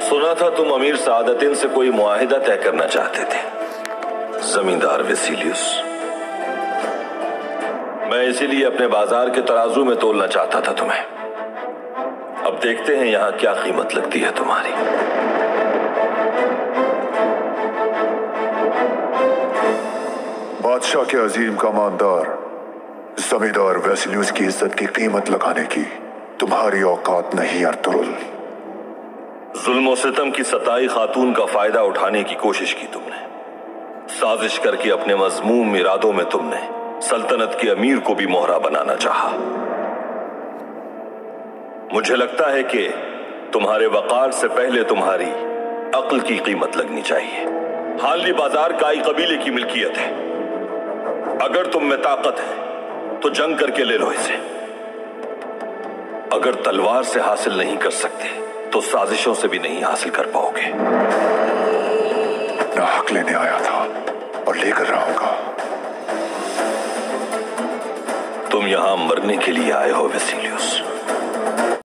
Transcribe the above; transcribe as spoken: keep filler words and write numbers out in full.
सुना था तुम अमीर सादतिन से कोई मुआहिदा तय करना चाहते थे, जमींदार वेसिलियस। मैं इसीलिए अपने बाजार के तराजू में तोलना चाहता था तुम्हें। अब देखते हैं यहां क्या कीमत लगती है तुम्हारी। बादशाह के अजीम कमानदार जमींदार वेसिलियस की इज्जत की कीमत लगाने की तुम्हारी औकात नहीं अर्तुगरुल। जुल्म सितम की सताई खातून का फायदा उठाने की कोशिश की तुमने। साजिश करके अपने मजमूम इरादों में तुमने सल्तनत के अमीर को भी मोहरा बनाना चाहा। मुझे लगता है कि तुम्हारे वकार से पहले तुम्हारी अक्ल की कीमत लगनी चाहिए। हाली बाजार काई कबीले की मिल्कियत है। अगर तुम में ताकत है तो जंग करके ले लो इसे। अगर तलवार से हासिल नहीं कर सकते तो साजिशों से भी नहीं हासिल कर पाओगे। मैं हक लेने आया था और लेकर रहूंगा। तुम यहां मरने के लिए आए हो वेसिलियस।